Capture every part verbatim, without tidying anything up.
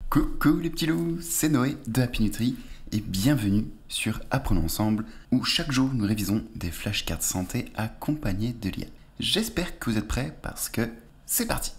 Coucou les petits loups, c'est Noé de Happy Nutri et bienvenue sur Apprenons Ensemble où chaque jour nous révisons des flashcards santé accompagnés de l'I A. J'espère que vous êtes prêts parce que c'est parti.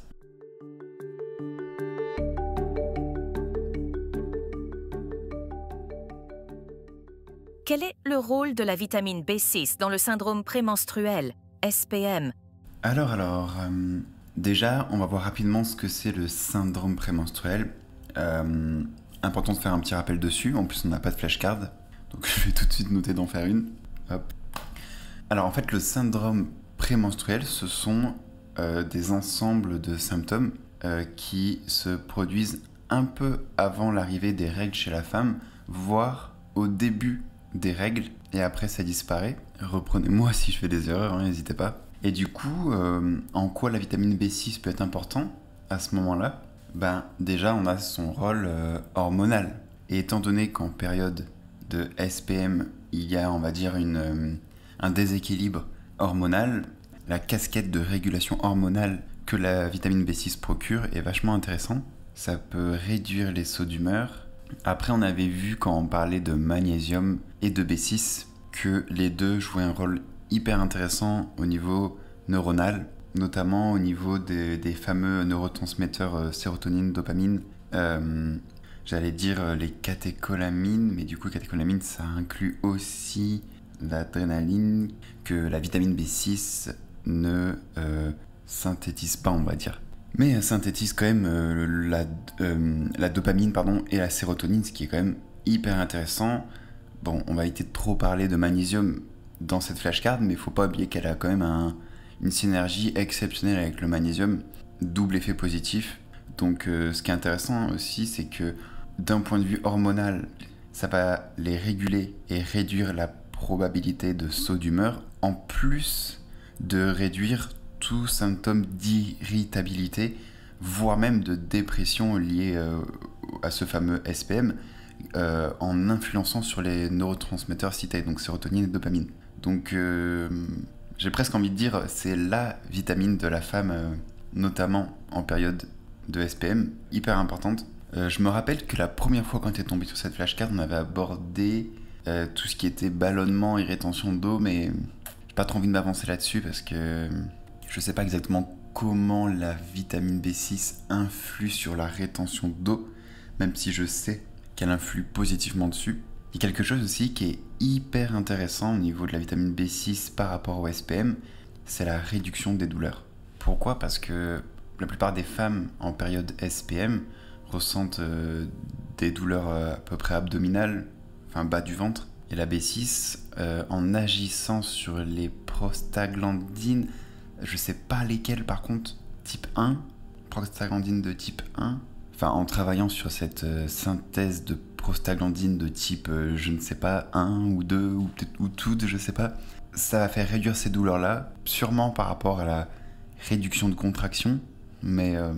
Quel est le rôle de la vitamine B six dans le syndrome prémenstruel, S P M? Alors alors, euh, déjà on va voir rapidement ce que c'est le syndrome prémenstruel. Euh, important de faire un petit rappel dessus, en plus on n'a pas de flashcard, donc je vais tout de suite noter d'en faire une. Hop. Alors en fait le syndrome prémenstruel ce sont euh, des ensembles de symptômes euh, qui se produisent un peu avant l'arrivée des règles chez la femme, voire au début des règles, et après ça disparaît. Reprenez-moi si je fais des erreurs, hein, n'hésitez pas. Et du coup, euh, en quoi la vitamine B six peut être importante à ce moment-là? Ben, déjà, on a son rôle euh, hormonal. Et étant donné qu'en période de S P M, il y a, on va dire, une, euh, un déséquilibre hormonal, la casquette de régulation hormonale que la vitamine B six procure est vachement intéressant. Ça peut réduire les sauts d'humeur. Après, on avait vu quand on parlait de magnésium et de B six que les deux jouaient un rôle hyper intéressant au niveau neuronal, notamment au niveau des, des fameux neurotransmetteurs euh, sérotonine, dopamine. Euh, J'allais dire euh, les catécholamines, mais du coup, catécholamines, ça inclut aussi l'adrénaline que la vitamine B six ne euh, synthétise pas, on va dire. Mais elle synthétise quand même euh, la, euh, la dopamine pardon, et la sérotonine, ce qui est quand même hyper intéressant. Bon, on va éviter de trop parler de magnésium dans cette flashcard, mais il ne faut pas oublier qu'elle a quand même un, une synergie exceptionnelle avec le magnésium, double effet positif. Donc euh, ce qui est intéressant aussi, c'est que d'un point de vue hormonal, ça va les réguler et réduire la probabilité de saut d'humeur, en plus de réduire tout symptôme d'irritabilité, voire même de dépression liée euh, à ce fameux S P M, euh, en influençant sur les neurotransmetteurs cités, donc sérotonine et dopamine. Donc euh, j'ai presque envie de dire c'est la vitamine de la femme, euh, notamment en période de S P M, hyper importante. Euh, je me rappelle que la première fois quand tu es tombé sur cette flashcard, on avait abordé euh, tout ce qui était ballonnement et rétention d'eau, mais j'ai pas trop envie de m'avancer là-dessus parce que je sais pas exactement comment la vitamine B six influe sur la rétention d'eau, même si je sais qu'elle influe positivement dessus. Il y a quelque chose aussi qui est hyper intéressant au niveau de la vitamine B six par rapport au S P M, c'est la réduction des douleurs. Pourquoi? Parce que la plupart des femmes en période S P M ressentent euh, des douleurs euh, à peu près abdominales, enfin bas du ventre. Et la B six, euh, en agissant sur les prostaglandines, je sais pas lesquelles par contre, type un, prostaglandine de type un, enfin en travaillant sur cette euh, synthèse de prostaglandine de type, euh, je ne sais pas, un ou deux, ou peut-être ou toutes, je sais pas, ça va faire réduire ces douleurs-là, sûrement par rapport à la réduction de contraction, mais euh,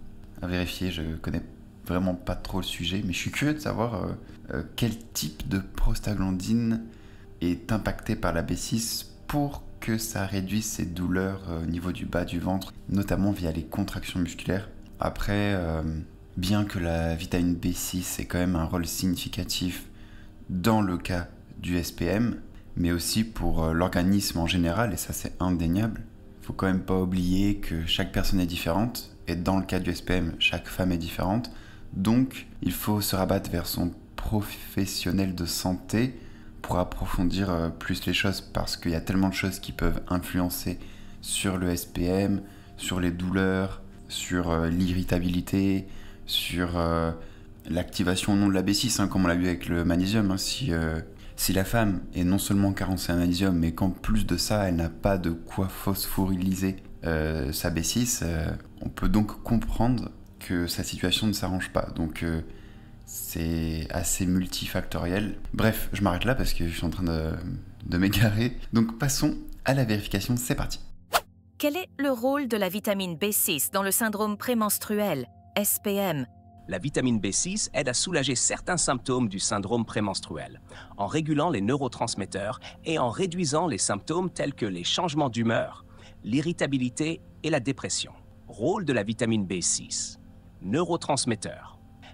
à vérifier, je connais vraiment pas trop le sujet, mais je suis curieux de savoir euh, euh, quel type de prostaglandine est impacté par la B six pour que ça réduise ces douleurs euh, au niveau du bas du ventre, notamment via les contractions musculaires. Après, euh, bien que la vitamine B six ait quand même un rôle significatif dans le cas du S P M, mais aussi pour euh, l'organisme en général, et ça c'est indéniable, il faut quand même pas oublier que chaque personne est différente, et dans le cas du S P M, chaque femme est différente, donc il faut se rabattre vers son professionnel de santé pour approfondir euh, plus les choses, parce qu'il y a tellement de choses qui peuvent influencer sur le S P M, sur les douleurs, sur euh, l'irritabilité, sur euh, l'activation ou non de la B six, hein, comme on l'a vu avec le magnésium. Hein, si, euh, si la femme est non seulement carencée en magnésium, mais qu'en plus de ça, elle n'a pas de quoi phosphoryliser euh, sa B six, euh, on peut donc comprendre que sa situation ne s'arrange pas. Donc euh, c'est assez multifactoriel. Bref, je m'arrête là parce que je suis en train de, de m'égarer. Donc passons à la vérification, c'est parti. Quel est le rôle de la vitamine B six dans le syndrome prémenstruel, S P M? La vitamine B six aide à soulager certains symptômes du syndrome prémenstruel, en régulant les neurotransmetteurs et en réduisant les symptômes tels que les changements d'humeur, l'irritabilité et la dépression. Rôle de la vitamine B six. Neurotransmetteurs.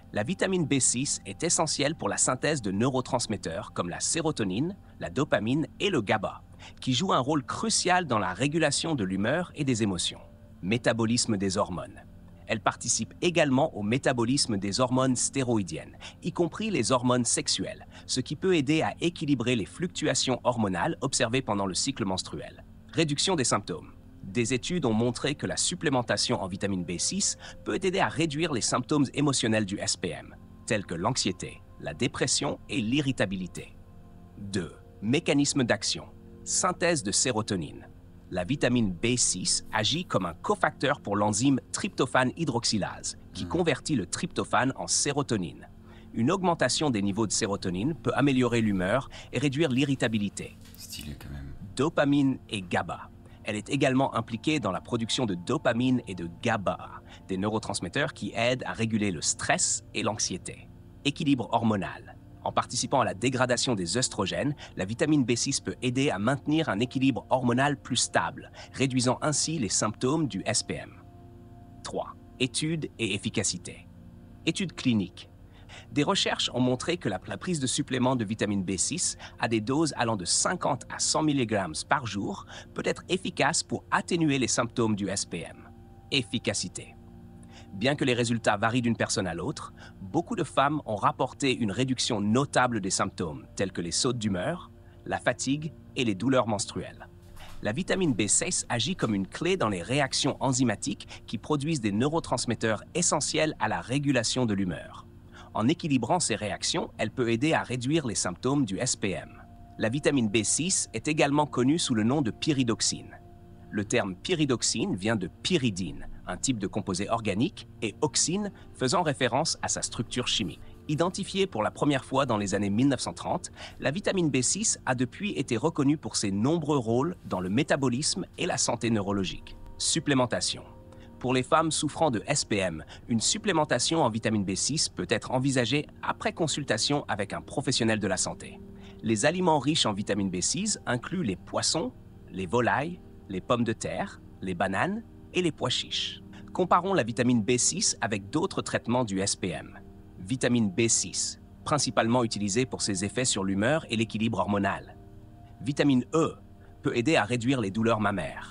La vitamine B six est essentielle pour la synthèse de neurotransmetteurs comme la sérotonine, la dopamine et le GABA, qui jouent un rôle crucial dans la régulation de l'humeur et des émotions. Métabolisme des hormones. Elle participe également au métabolisme des hormones stéroïdiennes, y compris les hormones sexuelles, ce qui peut aider à équilibrer les fluctuations hormonales observées pendant le cycle menstruel. Réduction des symptômes. Des études ont montré que la supplémentation en vitamine B six peut aider à réduire les symptômes émotionnels du S P M, tels que l'anxiété, la dépression et l'irritabilité. deux. Mécanisme d'action. Synthèse de sérotonine. La vitamine B six agit comme un cofacteur pour l'enzyme tryptophane hydroxylase, qui mmh. convertit le tryptophane en sérotonine. Une augmentation des niveaux de sérotonine peut améliorer l'humeur et réduire l'irritabilité. Stylé quand même. Dopamine et GABA. Elle est également impliquée dans la production de dopamine et de GABA, des neurotransmetteurs qui aident à réguler le stress et l'anxiété. Équilibre hormonal. En participant à la dégradation des œstrogènes, la vitamine B six peut aider à maintenir un équilibre hormonal plus stable, réduisant ainsi les symptômes du S P M. trois. Études et efficacité. Études cliniques. Des recherches ont montré que la, la prise de suppléments de vitamine B six à des doses allant de cinquante à cent milligrammes par jour peut être efficace pour atténuer les symptômes du S P M. Efficacité. Bien que les résultats varient d'une personne à l'autre, beaucoup de femmes ont rapporté une réduction notable des symptômes, tels que les sautes d'humeur, la fatigue et les douleurs menstruelles. La vitamine B six agit comme une clé dans les réactions enzymatiques qui produisent des neurotransmetteurs essentiels à la régulation de l'humeur. En équilibrant ces réactions, elle peut aider à réduire les symptômes du S P M. La vitamine B six est également connue sous le nom de pyridoxine. Le terme pyridoxine vient de pyridine, un type de composé organique, et oxine, faisant référence à sa structure chimique. Identifiée pour la première fois dans les années mille neuf cent trente, la vitamine B six a depuis été reconnue pour ses nombreux rôles dans le métabolisme et la santé neurologique. Supplémentation. Pour les femmes souffrant de S P M, une supplémentation en vitamine B six peut être envisagée après consultation avec un professionnel de la santé. Les aliments riches en vitamine B six incluent les poissons, les volailles, les pommes de terre, les bananes et les pois chiches. Comparons la vitamine B six avec d'autres traitements du S P M. Vitamine B six, principalement utilisée pour ses effets sur l'humeur et l'équilibre hormonal. Vitamine E peut aider à réduire les douleurs mammaires.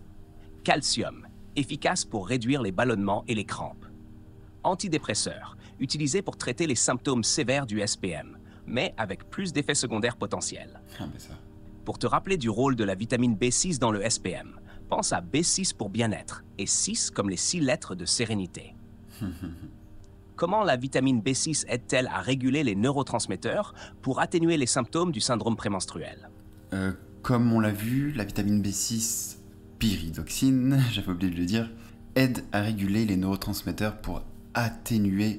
Calcium, efficace pour réduire les ballonnements et les crampes. Antidépresseur, utilisé pour traiter les symptômes sévères du S P M, mais avec plus d'effets secondaires potentiels. Ah, mais ça. Pour te rappeler du rôle de la vitamine B six dans le S P M, pense à B six pour bien-être et six comme les six lettres de sérénité. Comment la vitamine B six aide-t-elle à réguler les neurotransmetteurs pour atténuer les symptômes du syndrome prémenstruel? euh, Comme on l'a vu, la vitamine B six, pyridoxine, j'avais oublié de le dire, aide à réguler les neurotransmetteurs pour atténuer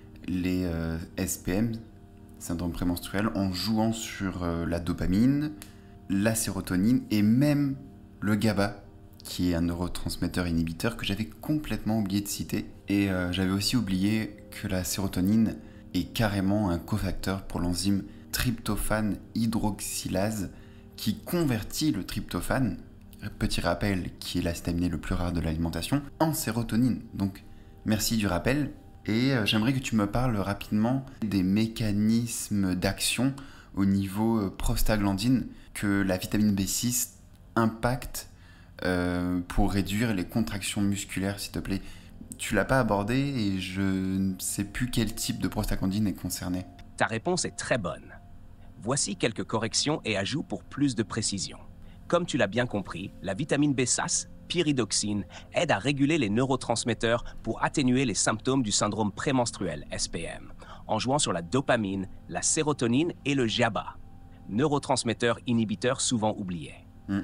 les euh, S P M, syndrome prémenstruel, en jouant sur euh, la dopamine, la sérotonine et même le GABA, qui est un neurotransmetteur inhibiteur que j'avais complètement oublié de citer. Et euh, j'avais aussi oublié que la sérotonine est carrément un cofacteur pour l'enzyme tryptophane hydroxylase qui convertit le tryptophane, petit rappel, qui est l'acide aminé le plus rare de l'alimentation, en sérotonine. Donc merci du rappel. Et euh, j'aimerais que tu me parles rapidement des mécanismes d'action au niveau euh, prostaglandine que la vitamine B six impacte euh, pour réduire les contractions musculaires, s'il te plaît. Tu l'as pas abordé et je ne sais plus quel type de prostaglandine est concerné. Ta réponse est très bonne. Voici quelques corrections et ajouts pour plus de précision. Comme tu l'as bien compris, la vitamine B six, pyridoxine, aide à réguler les neurotransmetteurs pour atténuer les symptômes du syndrome prémenstruel, S P M, en jouant sur la dopamine, la sérotonine et le GABA, neurotransmetteurs inhibiteurs souvent oubliés. Mm.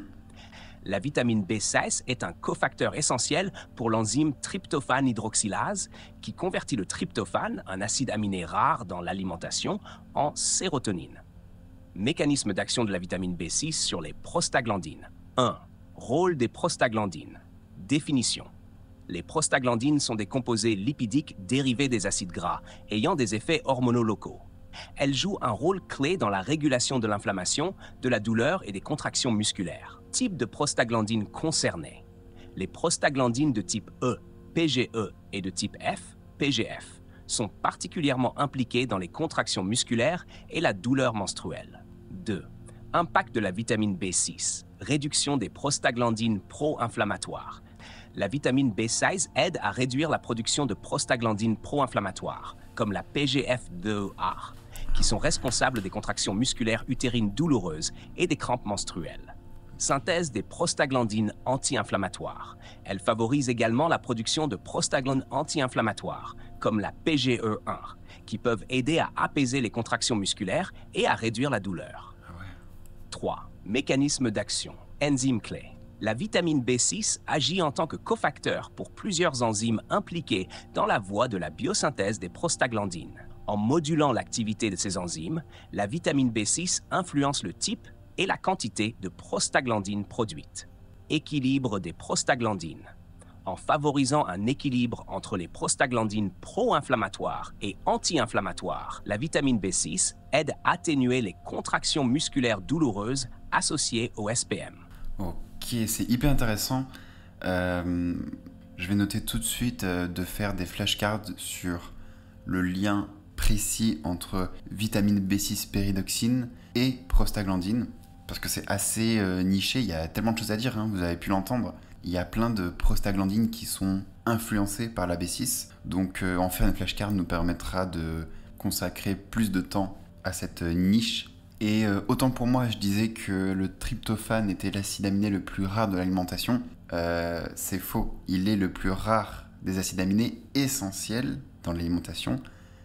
La vitamine B six est un cofacteur essentiel pour l'enzyme tryptophane hydroxylase qui convertit le tryptophane, un acide aminé rare dans l'alimentation, en sérotonine. Mécanisme d'action de la vitamine B six sur les prostaglandines. un. Rôle des prostaglandines. Définition. Les prostaglandines sont des composés lipidiques dérivés des acides gras, ayant des effets hormonaux locaux. Elles jouent un rôle clé dans la régulation de l'inflammation, de la douleur et des contractions musculaires. Type de prostaglandines concernées. Les prostaglandines de type E, P G E, et de type F, P G F, sont particulièrement impliqués dans les contractions musculaires et la douleur menstruelle. deux. Impact de la vitamine B six. Réduction des prostaglandines pro-inflammatoires. La vitamine B seize aide à réduire la production de prostaglandines pro-inflammatoires, comme la P G F deux A, qui sont responsables des contractions musculaires utérines douloureuses et des crampes menstruelles. Synthèse des prostaglandines anti-inflammatoires. Elle favorise également la production de prostaglandines anti-inflammatoires, comme la P G E un, qui peuvent aider à apaiser les contractions musculaires et à réduire la douleur. trois. Mécanisme d'action. Enzyme clé. La vitamine B six agit en tant que cofacteur pour plusieurs enzymes impliquées dans la voie de la biosynthèse des prostaglandines. En modulant l'activité de ces enzymes, la vitamine B six influence le type et la quantité de prostaglandines produites. Équilibre des prostaglandines. En favorisant un équilibre entre les prostaglandines pro-inflammatoires et anti-inflammatoires, la vitamine B six aide à atténuer les contractions musculaires douloureuses associées au S P M. Ok, c'est hyper intéressant. Euh, je vais noter tout de suite euh, de faire des flashcards sur le lien précis entre vitamine B six péridoxine et prostaglandine, parce que c'est assez euh, niché, il y a tellement de choses à dire, hein, vous avez pu l'entendre. Il y a plein de prostaglandines qui sont influencées par la B six, donc euh, en faire une flashcard nous permettra de consacrer plus de temps à cette niche. Et euh, autant pour moi, je disais que le tryptophane était l'acide aminé le plus rare de l'alimentation, euh, c'est faux. Il est le plus rare des acides aminés essentiels dans l'alimentation,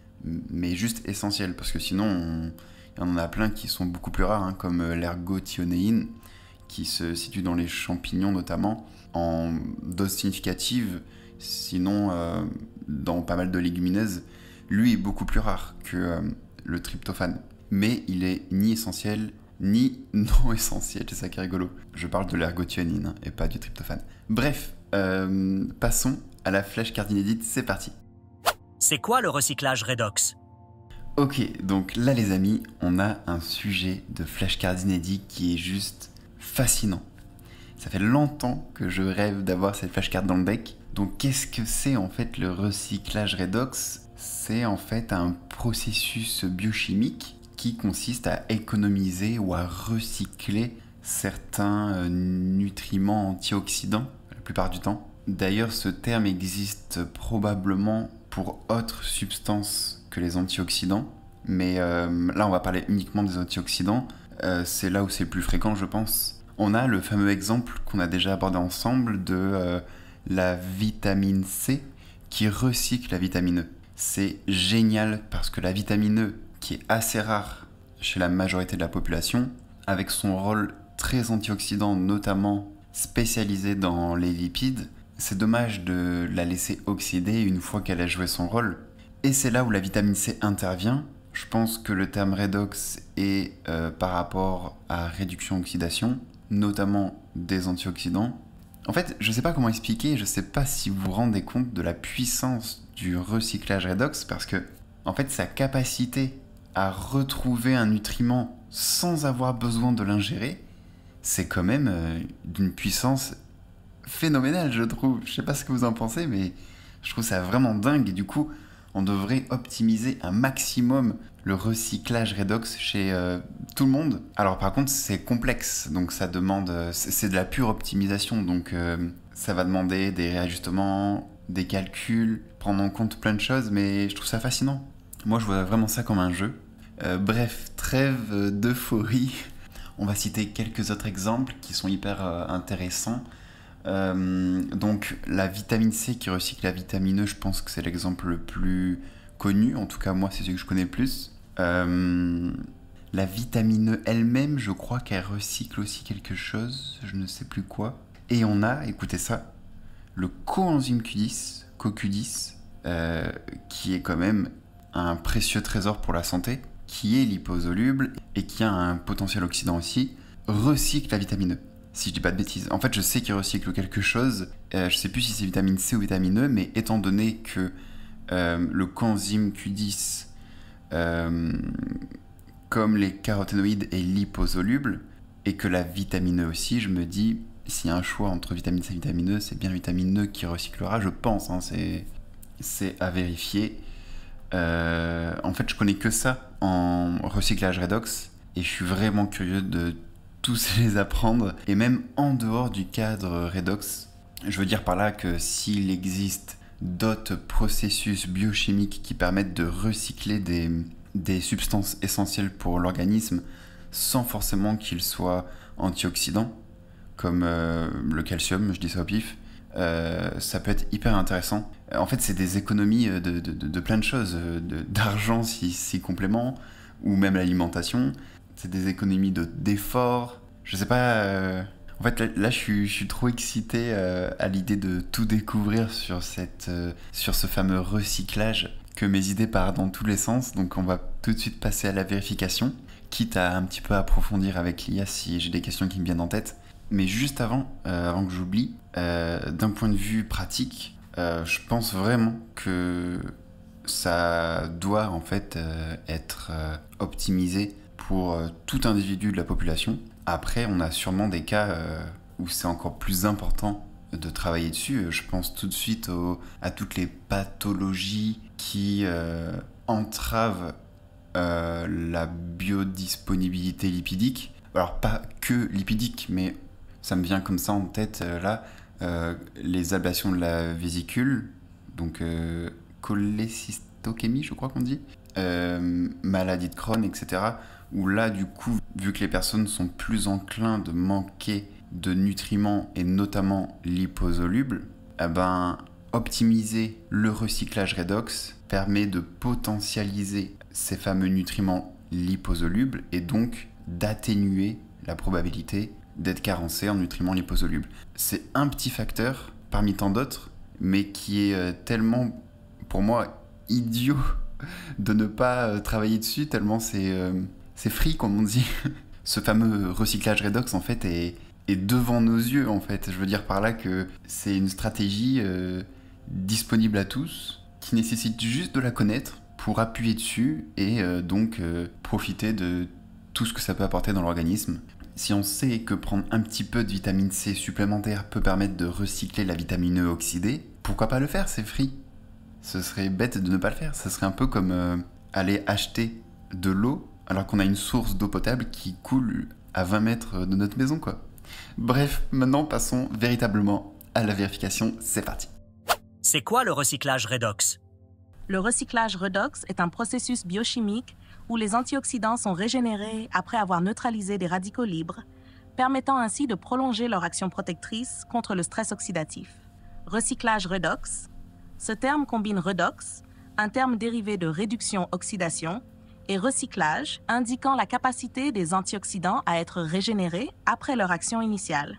mais juste essentiels, parce que sinon, on, il y en a plein qui sont beaucoup plus rares, hein, comme l'ergothionéine, qui se situe dans les champignons notamment, en dose significative, sinon euh, dans pas mal de légumineuses. Lui est beaucoup plus rare que euh, le tryptophane. Mais il est ni essentiel, ni non essentiel, c'est ça qui est rigolo. Je parle de l'ergothionine hein, et pas du tryptophane. Bref, euh, passons à la flashcard inédite, c'est parti. C'est quoi le recyclage redox? Ok, donc là les amis, on a un sujet de flashcard inédit qui est juste fascinant. Ça fait longtemps que je rêve d'avoir cette flashcard dans le deck. Donc qu'est-ce que c'est en fait le recyclage redox? C'est en fait un processus biochimique qui consiste à économiser ou à recycler certains nutriments antioxydants, la plupart du temps. D'ailleurs, ce terme existe probablement pour autres substances que les antioxydants, mais euh, là on va parler uniquement des antioxydants, euh, c'est là où c'est le plus fréquent je pense. On a le fameux exemple qu'on a déjà abordé ensemble de euh, la vitamine C qui recycle la vitamine E. C'est génial parce que la vitamine E, qui est assez rare chez la majorité de la population, avec son rôle très antioxydant, notamment spécialisé dans les lipides, c'est dommage de la laisser oxyder une fois qu'elle a joué son rôle. Et c'est là où la vitamine C intervient. Je pense que le terme redox est euh, par rapport à réduction-oxydation, notamment des antioxydants. En fait, je ne sais pas comment expliquer, je ne sais pas si vous vous rendez compte de la puissance du recyclage redox, parce que, en fait, sa capacité à retrouver un nutriment sans avoir besoin de l'ingérer, c'est quand même euh, d'une puissance phénoménale, je trouve. Je sais pas ce que vous en pensez, mais je trouve ça vraiment dingue. Et du coup, on devrait optimiser un maximum le recyclage redox chez euh, tout le monde. Alors par contre, c'est complexe, donc ça demande... C'est, c'est de la pure optimisation, donc euh, ça va demander des réajustements, des calculs, prendre en compte plein de choses, mais je trouve ça fascinant. Moi, je vois vraiment ça comme un jeu. Euh, bref, trêve d'euphorie. On va citer quelques autres exemples qui sont hyper euh, intéressants. Euh, donc la vitamine C qui recycle la vitamine E, je pense que c'est l'exemple le plus connu, en tout cas moi c'est celui que je connais le plus. Euh, la vitamine E elle-même, je crois qu'elle recycle aussi quelque chose, je ne sais plus quoi. Et on a, écoutez ça, le coenzyme Q dix, co Q dix, euh, qui est quand même un précieux trésor pour la santé, qui est liposoluble et qui a un potentiel oxydant aussi, recycle la vitamine E. Si je dis pas de bêtises. En fait, je sais qu'il recycle quelque chose. Euh, je sais plus si c'est vitamine C ou vitamine E, mais étant donné que euh, le coenzyme Q dix, euh, comme les caroténoïdes, est liposoluble, et que la vitamine E aussi, je me dis, s'il y a un choix entre vitamine C et vitamine E, c'est bien vitamine E qui recyclera, je pense. Hein, c'est, c'est à vérifier. Euh, en fait, je connais que ça en recyclage redox et je suis vraiment curieux de tous les apprendre. Et même en dehors du cadre redox, je veux dire par là que s'il existe d'autres processus biochimiques qui permettent de recycler des, des substances essentielles pour l'organisme sans forcément qu'ils soient antioxydants, comme euh, le calcium, je dis ça au pif, euh, ça peut être hyper intéressant. En fait, c'est des économies de, de, de, de plein de choses, de, d'argent si c'est complément, ou même l'alimentation. C'est des économies de, d'efforts. Je sais pas... Euh... En fait, là, là je, suis, je suis trop excité euh, à l'idée de tout découvrir sur, cette, euh, sur ce fameux recyclage, que mes idées partent dans tous les sens. Donc on va tout de suite passer à la vérification, quitte à un petit peu approfondir avec l'I A si j'ai des questions qui me viennent en tête. Mais juste avant, euh, avant que j'oublie, euh, d'un point de vue pratique, euh, je pense vraiment que ça doit en fait euh, être euh, optimisé pour euh, tout individu de la population. Après, on a sûrement des cas euh, où c'est encore plus important de travailler dessus. Je pense tout de suite au, à toutes les pathologies qui euh, entravent euh, la biodisponibilité lipidique. Alors, pas que lipidique, mais ça me vient comme ça en tête, euh, là, euh, les ablations de la vésicule, donc euh, cholécystokémie, je crois qu'on dit, euh, maladie de Crohn, et cetera, où là, du coup, vu que les personnes sont plus enclins de manquer de nutriments, et notamment liposolubles, eh ben, optimiser le recyclage redox permet de potentialiser ces fameux nutriments liposolubles, et donc d'atténuer la probabilité d'être carencé en nutriments liposolubles. C'est un petit facteur parmi tant d'autres, mais qui est tellement, pour moi, idiot de ne pas travailler dessus, tellement c'est, euh, c'est free, comme on dit. Ce fameux recyclage redox, en fait, est, est devant nos yeux, en fait. Je veux dire par là que c'est une stratégie euh, disponible à tous, qui nécessite juste de la connaître pour appuyer dessus et euh, donc euh, profiter de tout ce que ça peut apporter dans l'organisme. Si on sait que prendre un petit peu de vitamine C supplémentaire peut permettre de recycler la vitamine E oxydée, pourquoi pas le faire, c'est free. Ce serait bête de ne pas le faire. Ce serait un peu comme euh, aller acheter de l'eau alors qu'on a une source d'eau potable qui coule à vingt mètres de notre maison, quoi. Bref, maintenant passons véritablement à la vérification. C'est parti. C'est quoi le recyclage redox? Le recyclage redox est un processus biochimique où les antioxydants sont régénérés après avoir neutralisé des radicaux libres, permettant ainsi de prolonger leur action protectrice contre le stress oxydatif. Recyclage redox. Ce terme combine redox, un terme dérivé de réduction-oxydation, et recyclage, indiquant la capacité des antioxydants à être régénérés après leur action initiale.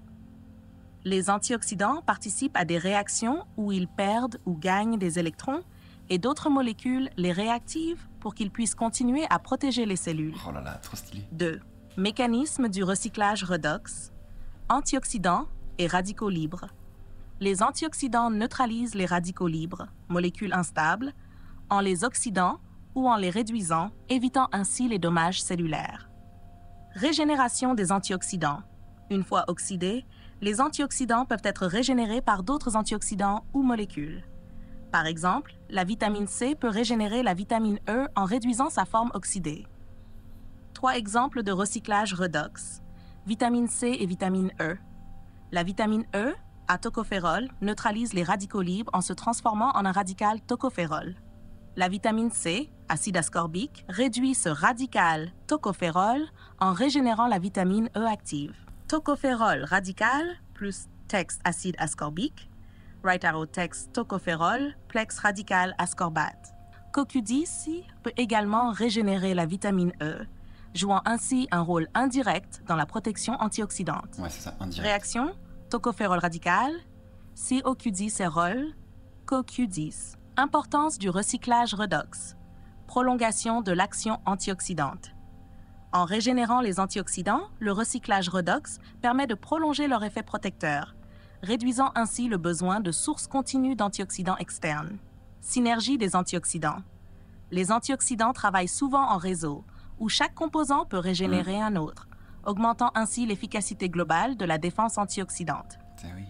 Les antioxydants participent à des réactions où ils perdent ou gagnent des électrons et d'autres molécules les réactivent pour qu'ils puissent continuer à protéger les cellules. Oh là là, trop stylé. deux. Mécanisme du recyclage redox. Antioxydants et radicaux libres. Les antioxydants neutralisent les radicaux libres, molécules instables, en les oxydant ou en les réduisant, évitant ainsi les dommages cellulaires. Régénération des antioxydants. Une fois oxydés, les antioxydants peuvent être régénérés par d'autres antioxydants ou molécules. Par exemple, la vitamine C peut régénérer la vitamine E en réduisant sa forme oxydée. Trois exemples de recyclage redox. Vitamine C et vitamine E. La vitamine E, à tocophérol, neutralise les radicaux libres en se transformant en un radical tocophérol. La vitamine C, acide ascorbique, réduit ce radical tocophérol en régénérant la vitamine E active. Tocophérol radical plus texte acide ascorbique, right arrow text tocophérol, plex radical ascorbate. C O Q dix peut également régénérer la vitamine E, jouant ainsi un rôle indirect dans la protection antioxydante. Ouais, c'est ça, indirect. Réaction, tocophérol radical, C O Q dix érol, C O Q dix. Importance du recyclage redox. Prolongation de l'action antioxydante. En régénérant les antioxydants, le recyclage redox permet de prolonger leur effet protecteur, réduisant ainsi le besoin de sources continues d'antioxydants externes. Synergie des antioxydants. Les antioxydants travaillent souvent en réseau, où chaque composant peut régénérer mmh. un autre, augmentant ainsi l'efficacité globale de la défense antioxydante. Oui.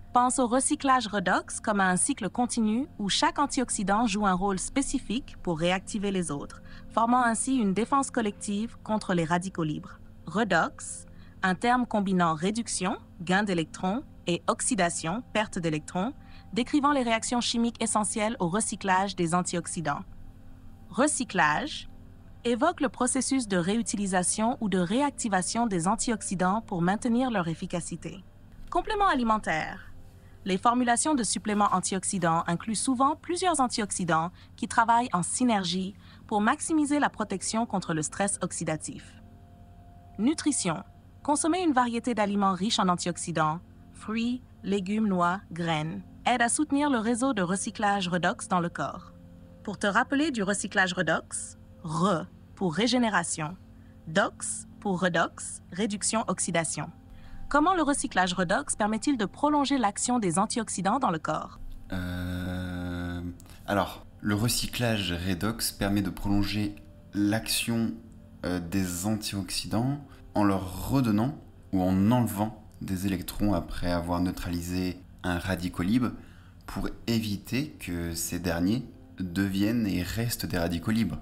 Pense au recyclage redox comme à un cycle continu où chaque antioxydant joue un rôle spécifique pour réactiver les autres, formant ainsi une défense collective contre les radicaux libres. Redox, un terme combinant réduction, gain d'électrons, et oxydation, perte d'électrons, décrivant les réactions chimiques essentielles au recyclage des antioxydants. Recyclage évoque le processus de réutilisation ou de réactivation des antioxydants pour maintenir leur efficacité. Compléments alimentaires. Les formulations de suppléments antioxydants incluent souvent plusieurs antioxydants qui travaillent en synergie pour maximiser la protection contre le stress oxydatif. Nutrition. Consommer une variété d'aliments riches en antioxydants, fruits, légumes, noix, graines, aide à soutenir le réseau de recyclage redox dans le corps. Pour te rappeler du recyclage redox, Re pour régénération, Dox pour redox, réduction oxydation. Comment le recyclage redox permet-il de prolonger l'action des antioxydants dans le corps? Euh... Alors, le recyclage redox permet de prolonger l'action euh, des antioxydants en leur redonnant ou en enlevant des électrons après avoir neutralisé un radicaux libre pour éviter que ces derniers deviennent et restent des radicaux libres.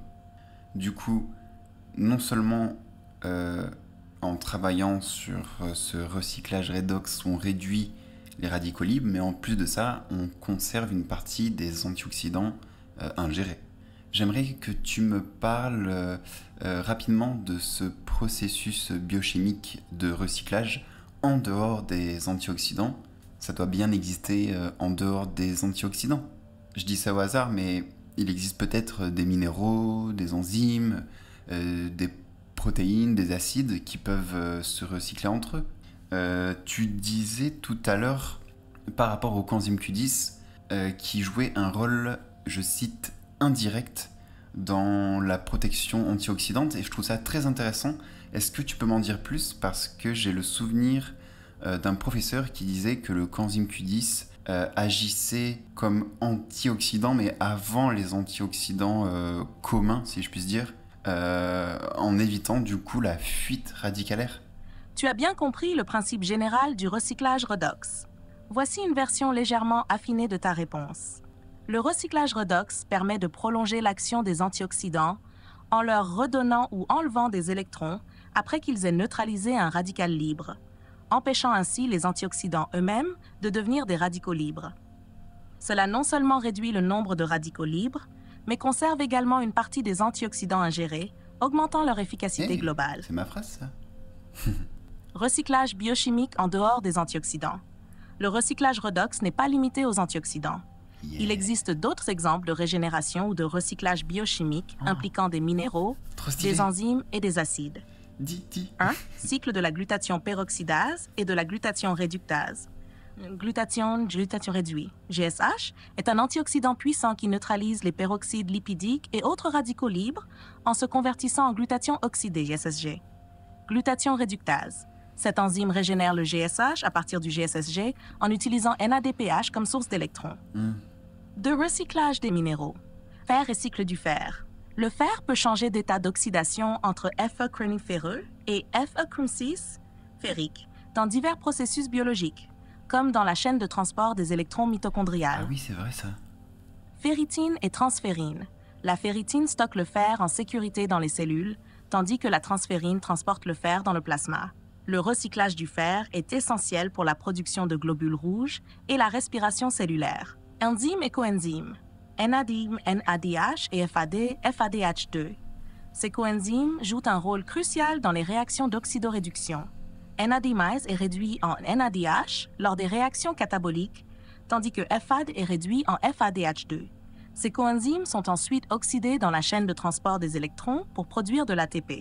Du coup, non seulement euh, en travaillant sur ce recyclage redox, on réduit les radicaux libres, mais en plus de ça, on conserve une partie des antioxydants euh, ingérés. J'aimerais que tu me parles euh, euh, rapidement de ce processus biochimique de recyclage en dehors des antioxydants. Ça doit bien exister euh, en dehors des antioxydants. Je dis ça au hasard, mais il existe peut-être des minéraux, des enzymes, euh, des protéines, des acides qui peuvent euh, se recycler entre eux. Euh, tu disais tout à l'heure, par rapport au coenzyme Q dix, euh, qui jouait un rôle, je cite, indirect dans la protection antioxydante, et je trouve ça très intéressant. Est-ce que tu peux m'en dire plus? Parce que j'ai le souvenir euh, d'un professeur qui disait que le coenzyme Q dix euh, agissait comme antioxydant, mais avant les antioxydants euh, communs, si je puis dire, euh, en évitant du coup la fuite radicalaire. Tu as bien compris le principe général du recyclage redox. Voici une version légèrement affinée de ta réponse. Le recyclage redox permet de prolonger l'action des antioxydants en leur redonnant ou enlevant des électrons après qu'ils aient neutralisé un radical libre, empêchant ainsi les antioxydants eux-mêmes de devenir des radicaux libres. Cela non seulement réduit le nombre de radicaux libres, mais conserve également une partie des antioxydants ingérés, augmentant leur efficacité Hey, globale. C'est ma phrase, ça. Recyclage biochimique en dehors des antioxydants. Le recyclage redox n'est pas limité aux antioxydants. Yeah. Il existe d'autres exemples de régénération ou de recyclage biochimique Oh. impliquant des minéraux, Trop stylé. des enzymes et des acides. Dis, dis. un. Cycle de la glutathion peroxydase et de la glutathion réductase. Glutathion, glutathion réduit, G S H, est un antioxydant puissant qui neutralise les peroxydes lipidiques et autres radicaux libres en se convertissant en glutathion oxydée, G S S G. Glutathion réductase. Cette enzyme régénère le G S H à partir du G S S G en utilisant N A D P H comme source d'électrons. Mm. De recyclage des minéraux. Fer et cycle du fer. Le fer peut changer d'état d'oxydation entre Fe chromiféreux et Fe chromcis ferrique dans divers processus biologiques, comme dans la chaîne de transport des électrons mitochondriales. Ah oui, c'est vrai ça. Ferritine et transférine. La ferritine stocke le fer en sécurité dans les cellules, tandis que la transférine transporte le fer dans le plasma. Le recyclage du fer est essentiel pour la production de globules rouges et la respiration cellulaire. Enzymes et coenzymes. N A D, N A D H et F A D, F A D H deux. Ces coenzymes jouent un rôle crucial dans les réactions d'oxydoréduction. N A D minus est réduit en N A D H lors des réactions cataboliques, tandis que F A D est réduit en F A D H deux. Ces coenzymes sont ensuite oxydés dans la chaîne de transport des électrons pour produire de l'A T P.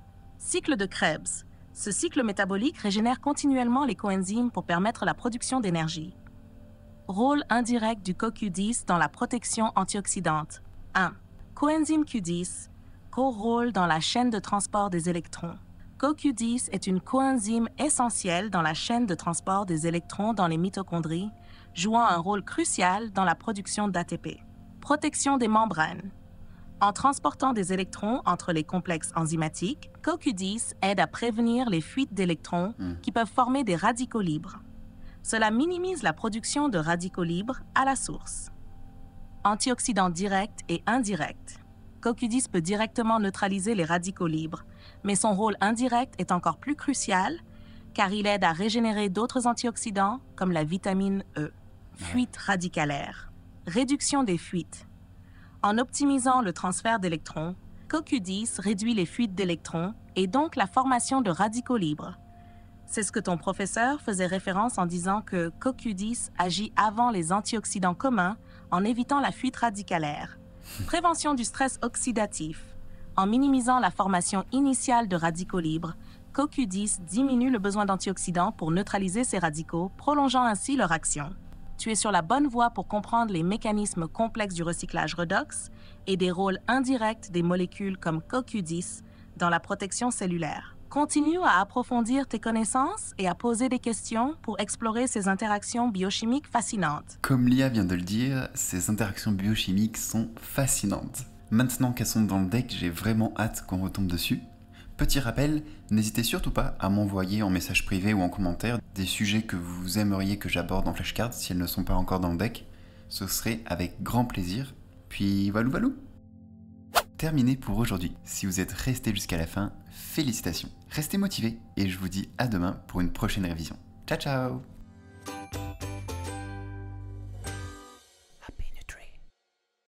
Cycle de Krebs. Ce cycle métabolique régénère continuellement les coenzymes pour permettre la production d'énergie. Rôle indirect du CoQ dix dans la protection antioxydante. un. Coenzyme Q dix. Co-rôle dans la chaîne de transport des électrons. CoQ dix est une coenzyme essentielle dans la chaîne de transport des électrons dans les mitochondries, jouant un rôle crucial dans la production d'A T P. Protection des membranes. En transportant des électrons entre les complexes enzymatiques, CoQ dix aide à prévenir les fuites d'électrons Mm. qui peuvent former des radicaux libres. Cela minimise la production de radicaux libres à la source. Antioxydants directs et indirects. C O Q dix peut directement neutraliser les radicaux libres, mais son rôle indirect est encore plus crucial car il aide à régénérer d'autres antioxydants comme la vitamine E. Fuite radicalaire. Réduction des fuites. En optimisant le transfert d'électrons, C O Q dix réduit les fuites d'électrons et donc la formation de radicaux libres. C'est ce que ton professeur faisait référence en disant que C O Q dix agit avant les antioxydants communs en évitant la fuite radicalaire. Prévention du stress oxydatif. En minimisant la formation initiale de radicaux libres, C O Q dix diminue le besoin d'antioxydants pour neutraliser ces radicaux, prolongeant ainsi leur action. Tu es sur la bonne voie pour comprendre les mécanismes complexes du recyclage redox et des rôles indirects des molécules comme C O Q dix dans la protection cellulaire. Continue à approfondir tes connaissances et à poser des questions pour explorer ces interactions biochimiques fascinantes. Comme Lia vient de le dire, ces interactions biochimiques sont fascinantes. Maintenant qu'elles sont dans le deck, j'ai vraiment hâte qu'on retombe dessus. Petit rappel, n'hésitez surtout pas à m'envoyer en message privé ou en commentaire des sujets que vous aimeriez que j'aborde en flashcards si elles ne sont pas encore dans le deck. Ce serait avec grand plaisir. Puis valou valou. Terminé pour aujourd'hui. Si vous êtes resté jusqu'à la fin, félicitations. Restez motivés et je vous dis à demain pour une prochaine révision. Ciao ciao.